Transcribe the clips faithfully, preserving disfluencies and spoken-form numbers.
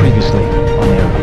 Previously on air.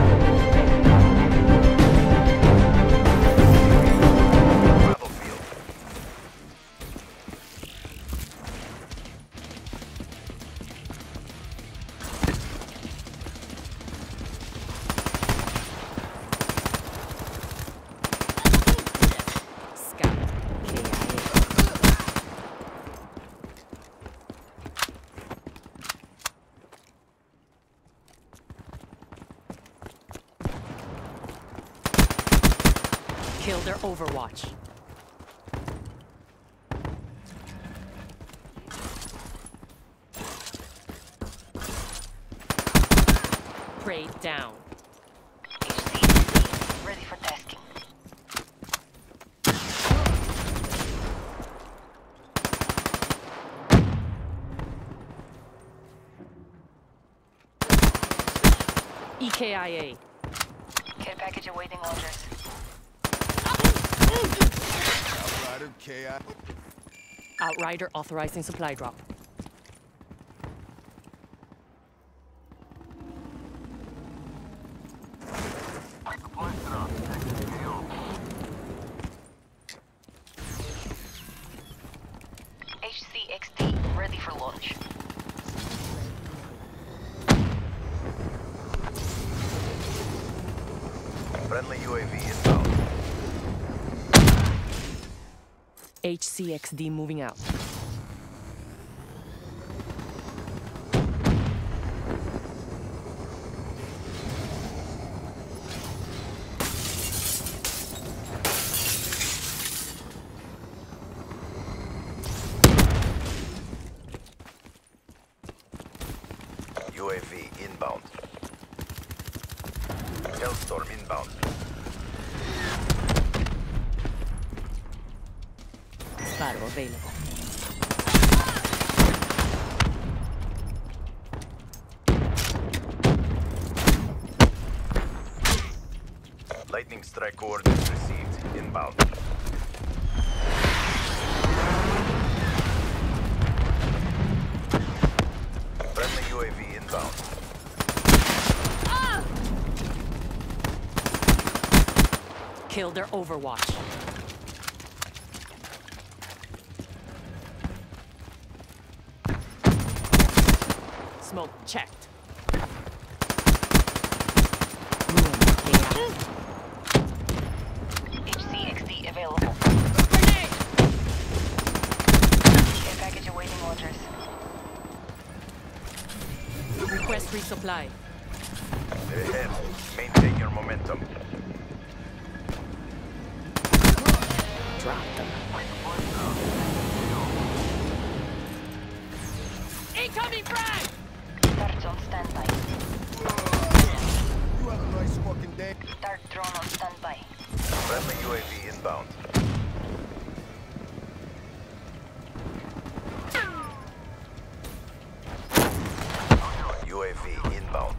Kill their Overwatch. Prey down. H C, ready for tasking. E K I A. Care package awaiting orders. Outrider K I. Outrider authorizing supply drop. H C X D ready for launch. Friendly U A V inbound. H C X D moving out. U A V inbound. Hellstorm inbound. Battle available. Lightning strike coordinates received. Inbound. Friendly U A V inbound. Kill their Overwatch. Smoke checked. H C X D available. Grenade! Care package awaiting orders. Request resupply. Ahead. Maintain your momentum. Drop them. Incoming frag! Dart on standby. You have a nice fucking day. Dart drone on standby. Friendly U A V inbound. U A V inbound.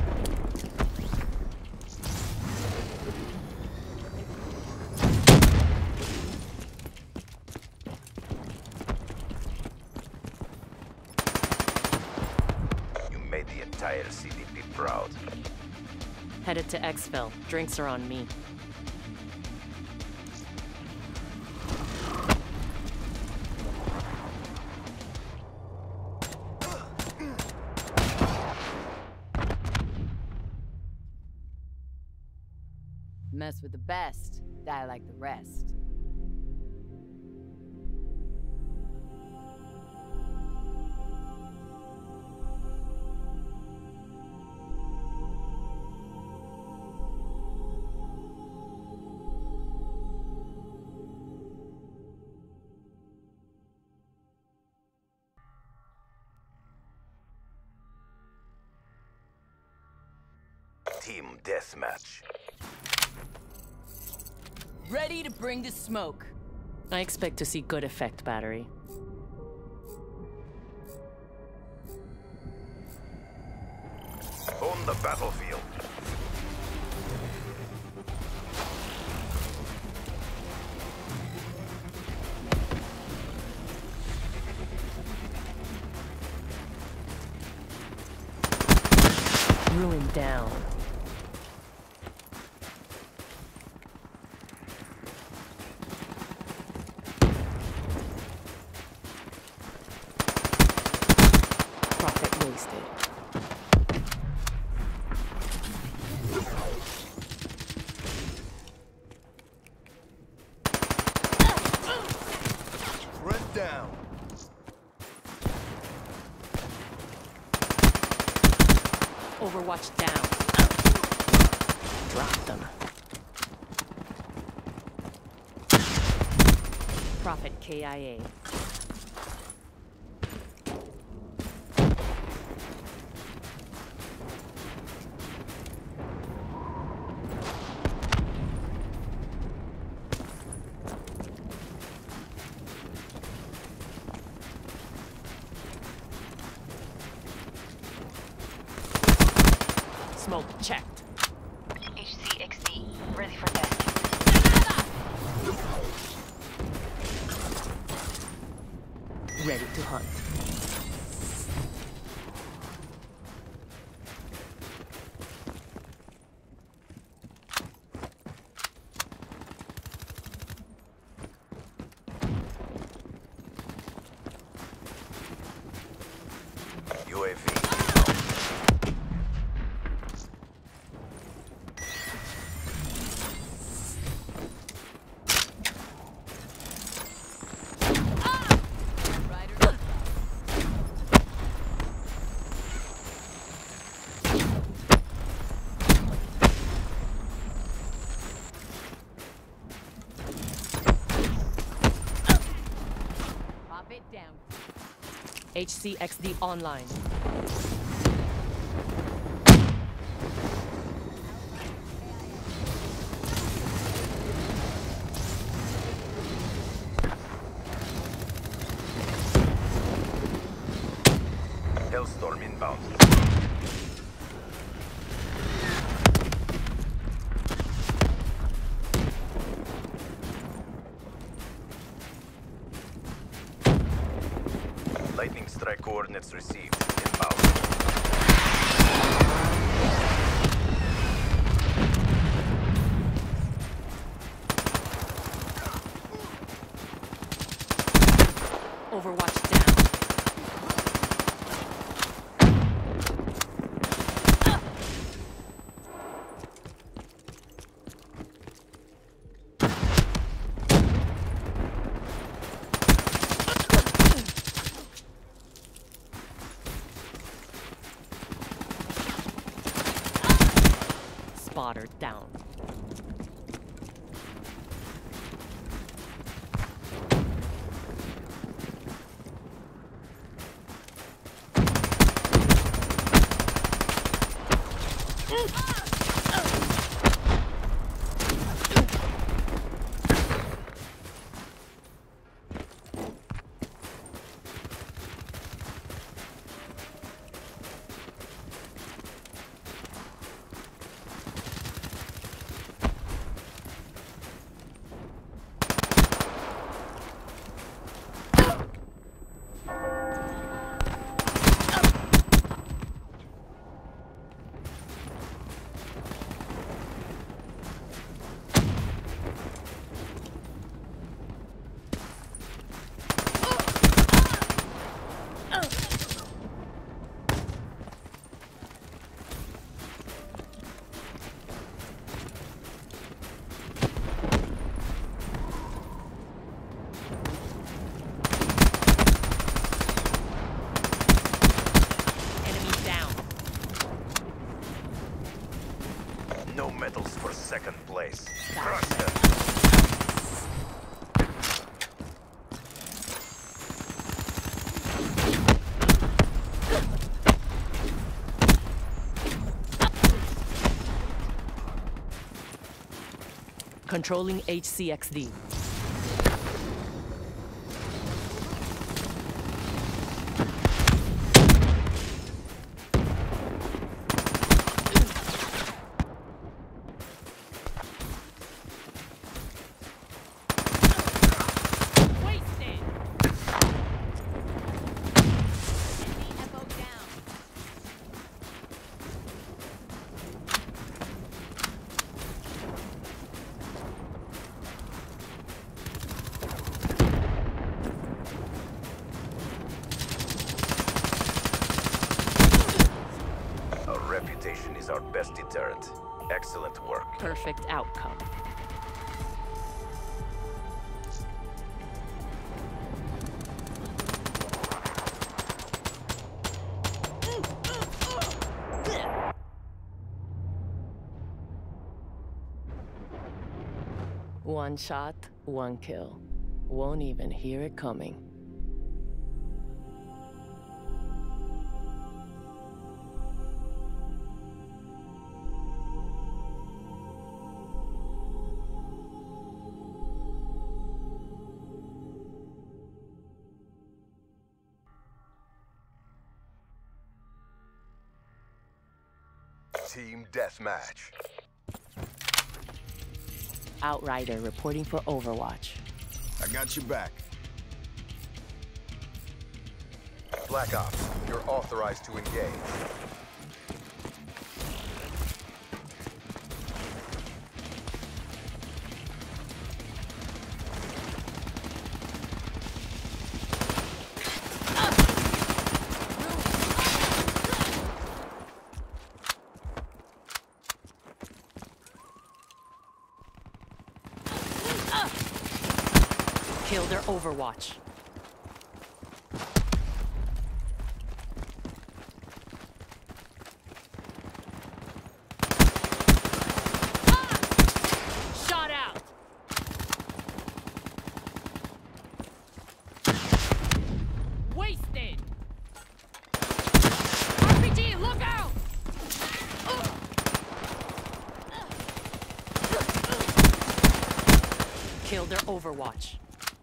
You made the entire C D P proud. Headed to Exfil. Drinks are on me. Mess with the best, die like the rest. Team deathmatch. Ready to bring the smoke. I expect to see good effect, Battery. On the battlefield. Ruin down. Profit wasted. Threat down. Overwatch down. Drop them. Prophet K I A. Smoke checked. H C X D, ready for testing. Ready to hunt. U A V. Pop it down. H C X D online. Hellstorm inbound. Lightning strike coordinates received. Inbound. Overwatch down. Spotter down. No medals for second place. Crush them. Controlling H C X D. reputation is our best deterrent. Excellent work. Perfect outcome. One shot, one kill. Won't even hear it coming. Team deathmatch. Outrider reporting for Overwatch. I got your back. Black Ops, you're authorized to engage. Kill their Overwatch. Shot out. Wasted. R P G, look out! Kill their Overwatch.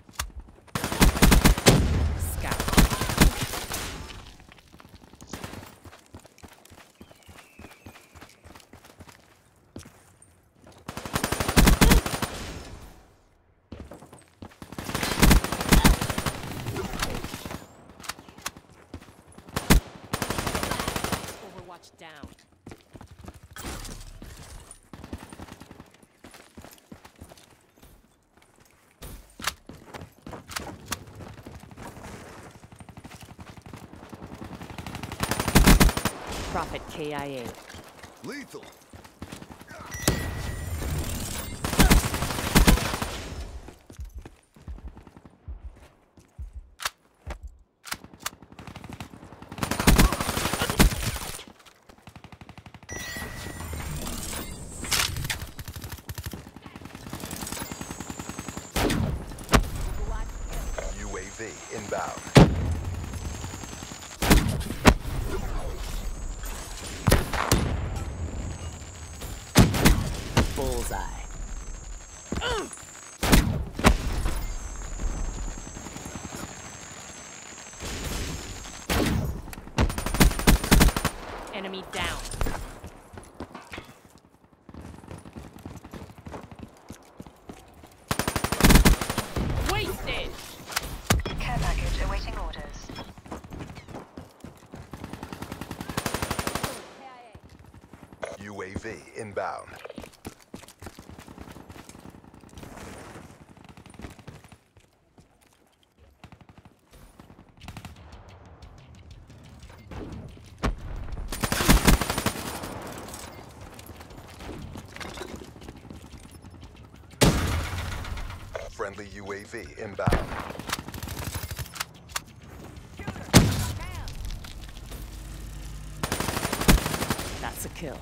Down. Prophet K I A. Lethal. U A V inbound. Bullseye. Enemy down. Wasted. Care package awaiting orders. U A V inbound. Friendly U A V inbound. That's a kill.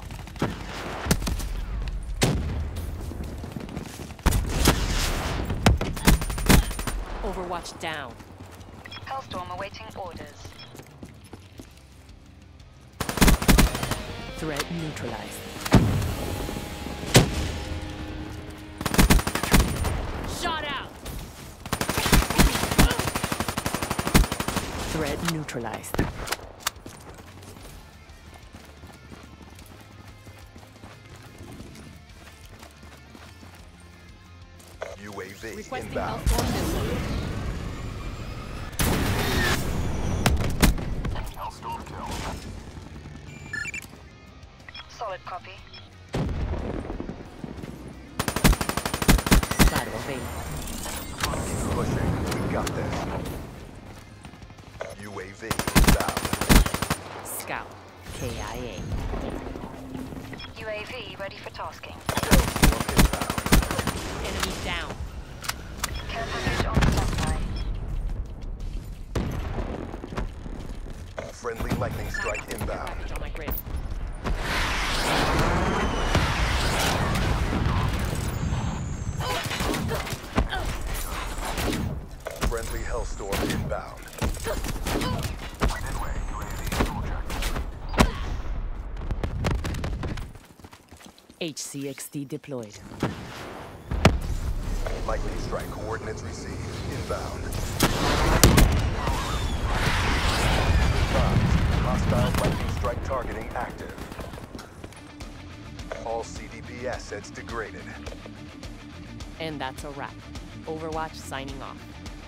Overwatch down. Hellstorm awaiting orders. Threat neutralized. Shot out. Threat neutralized. U A V Requesting inbound. Hellstorm missile. Hellstorm kill. Solid copy. Shadow available. Keep pushing. We got this. U A V inbound. Scout. K I A. V ready for tasking. Enemy down. Care package on standby. Friendly lightning strike inbound. Package on my grid. Friendly hellstorm inbound. H C X D deployed. Lightning strike coordinates received. Inbound. Advised. Hostile lightning strike targeting active. All C D P assets degraded. And that's a wrap. Overwatch signing off.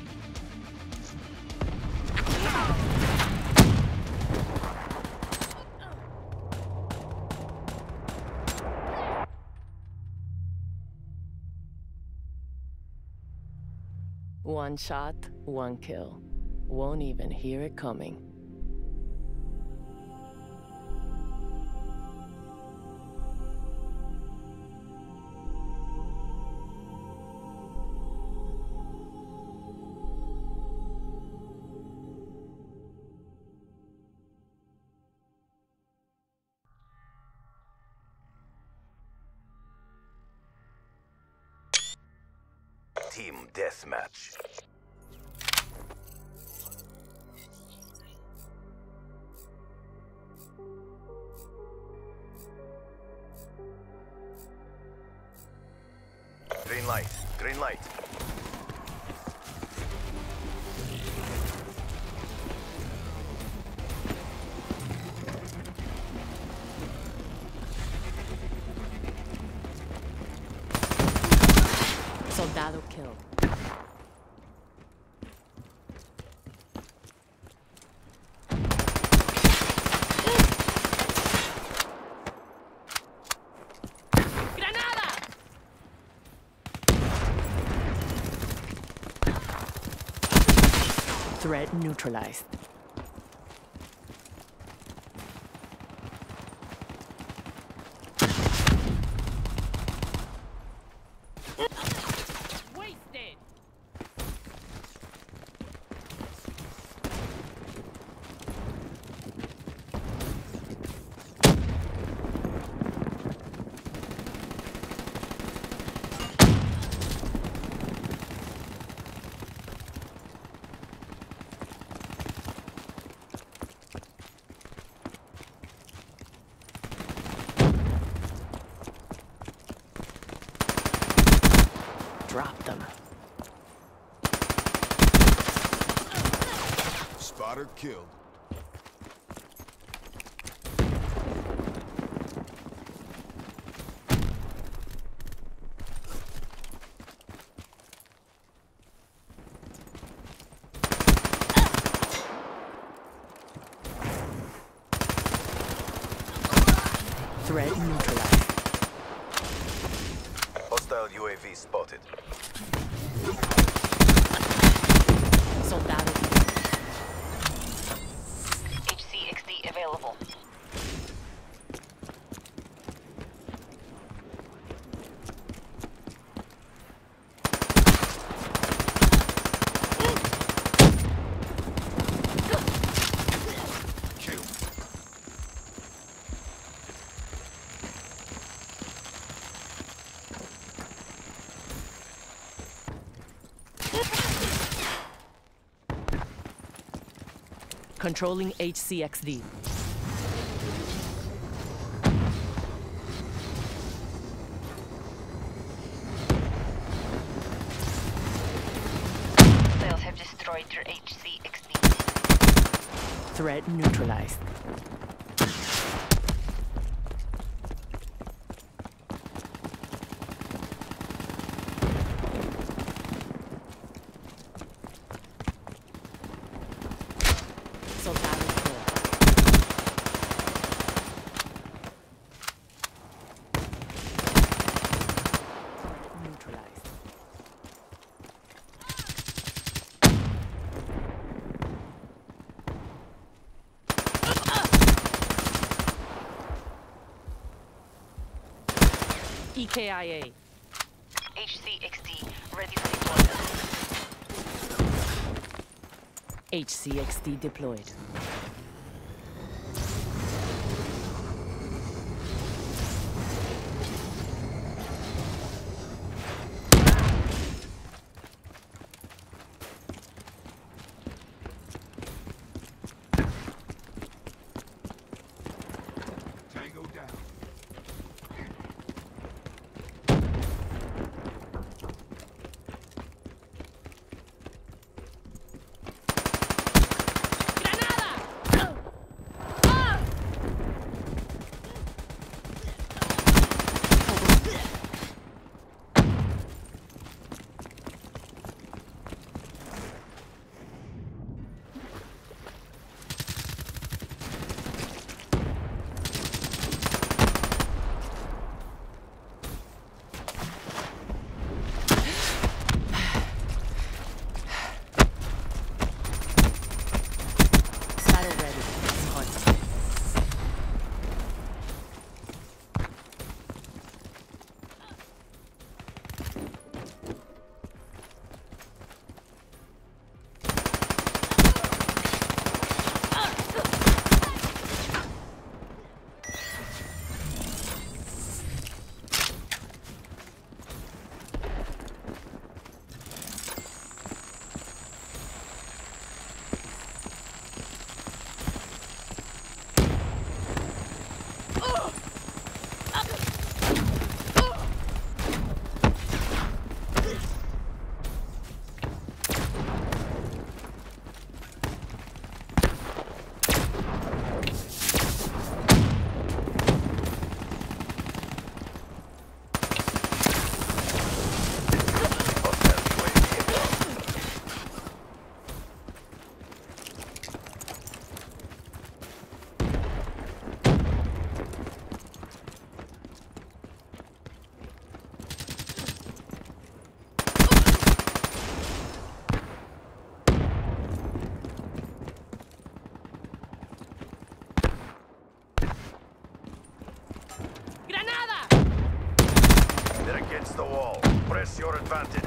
One shot, one kill. Won't even hear it coming. Team deathmatch. Green light, green light. Soldado killed. Granada! Threat neutralized. Wasted! Drop them. Spotter killed. Threat neutralized. Hostile U A V spotted. Soldado H C X D available. Kill. controlling H C X D. Sales have destroyed your H C X D. Threat neutralized. Soldado killed. Threat neutralized. E K I A. H C X D, ready for deployment. H C X D deployed. Tango down. Against the wall. Press your advantage.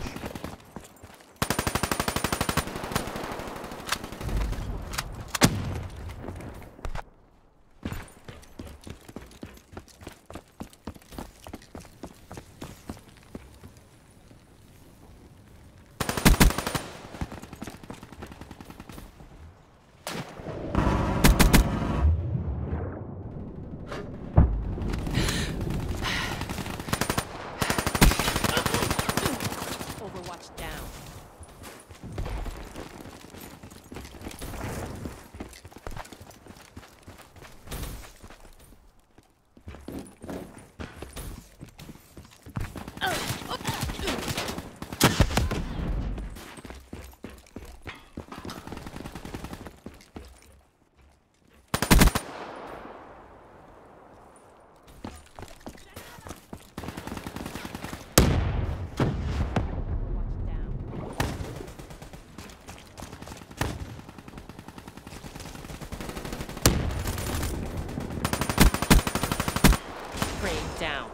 Down.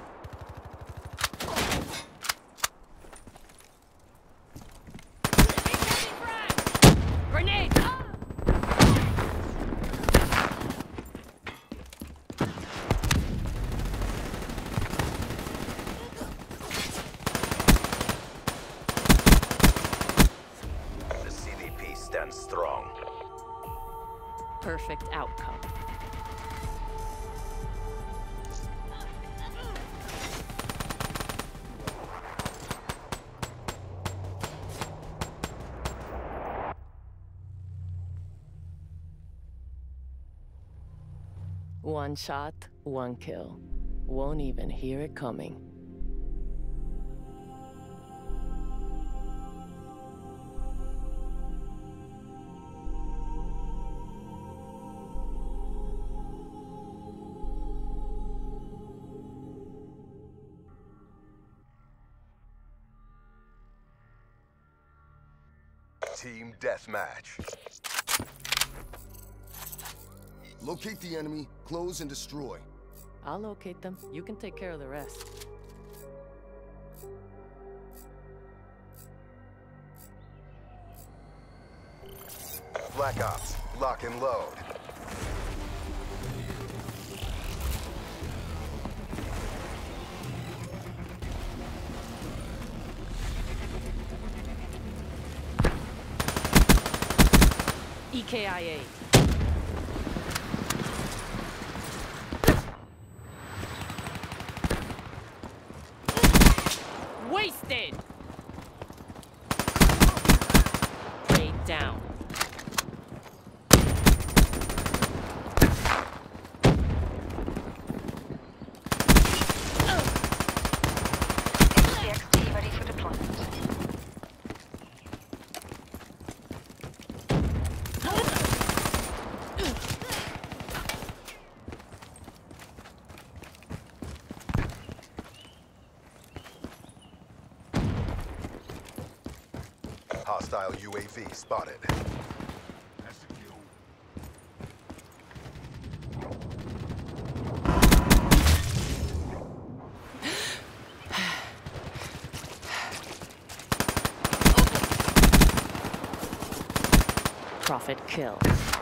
Grenade! The C D P stands strong. Perfect outcome. One shot, one kill. Won't even hear it coming. Team deathmatch. Locate the enemy, close and destroy. I'll locate them. You can take care of the rest. Black Ops, lock and load. E K I A. Wasted! Laid down. H C X T ready for deployment. Hostile U A V spotted. Profit kill.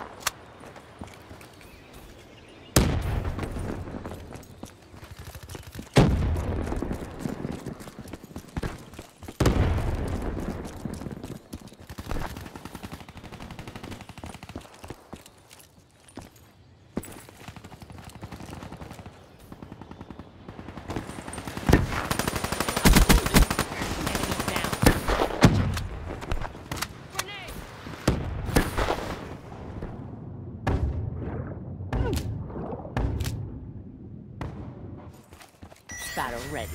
Battle ready.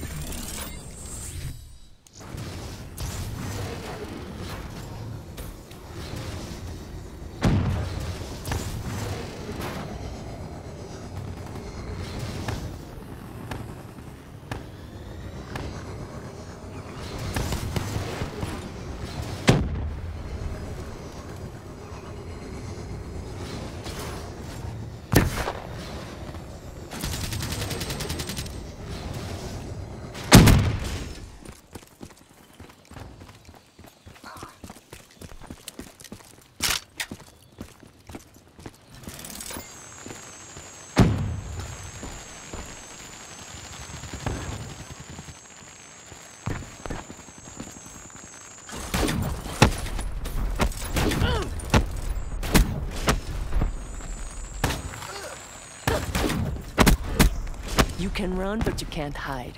You can run, but you can't hide.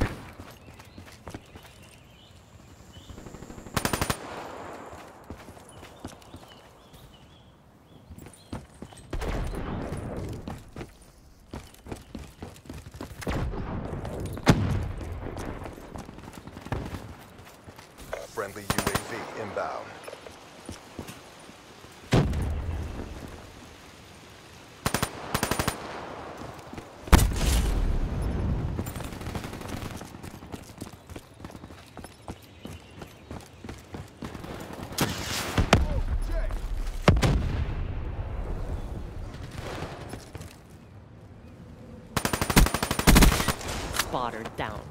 Friendly U A V inbound. Spotter down.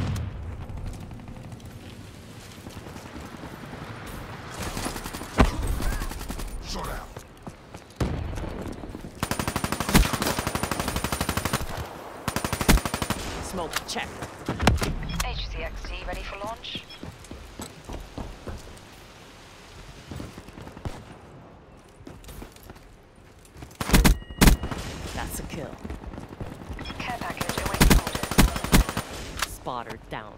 Shut out. Smoke check. H C X T ready for launch. That's a kill. Care package awaiting orders. Spotter down.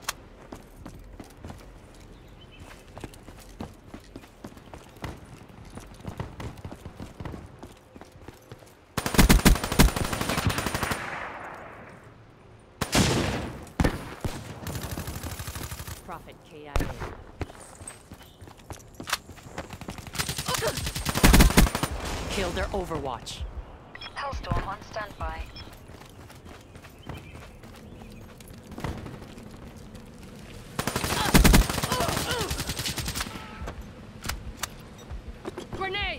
Profit K I A. Kill their Overwatch. Hellstorm on standby. Grenade!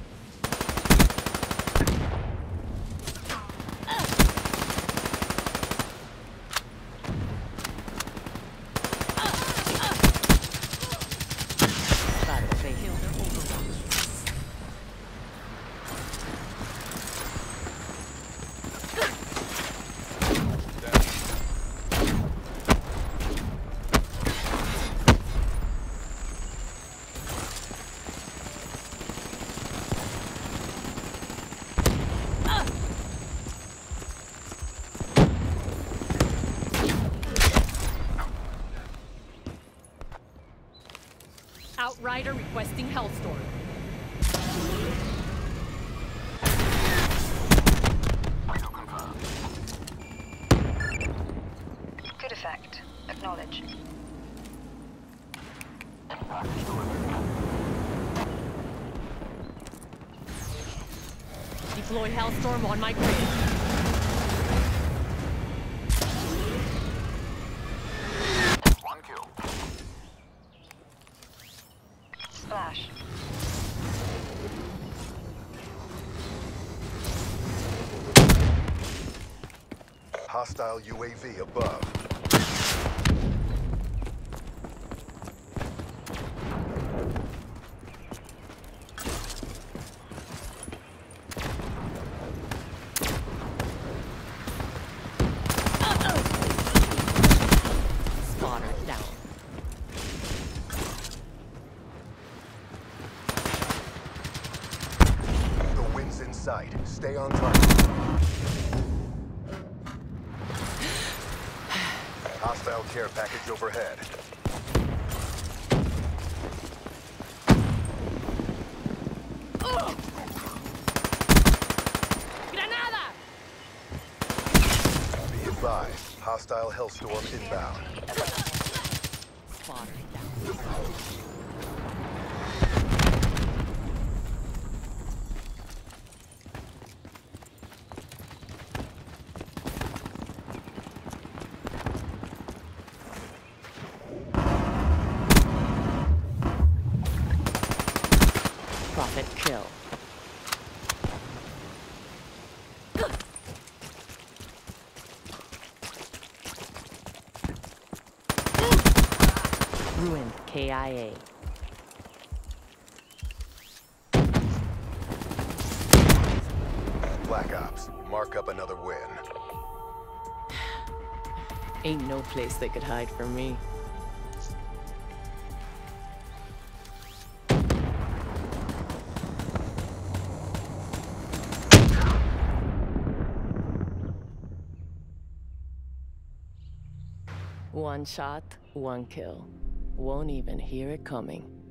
Battle, they kill their Overwatch. Outrider requesting Hellstorm. Good effect. Acknowledge. Deploy Hellstorm on my grid. One kill. Splash. Hostile U A V above. Spotter down. The wind's in sight. Stay on target. Hostile care package overhead. Granada! Be advised. Hostile Hellstorm inbound. Spotter down. Profit kill. Ruined K I A. Black Ops. Mark up another win. Ain't no place they could hide from me. One shot, one kill. Won't even hear it coming.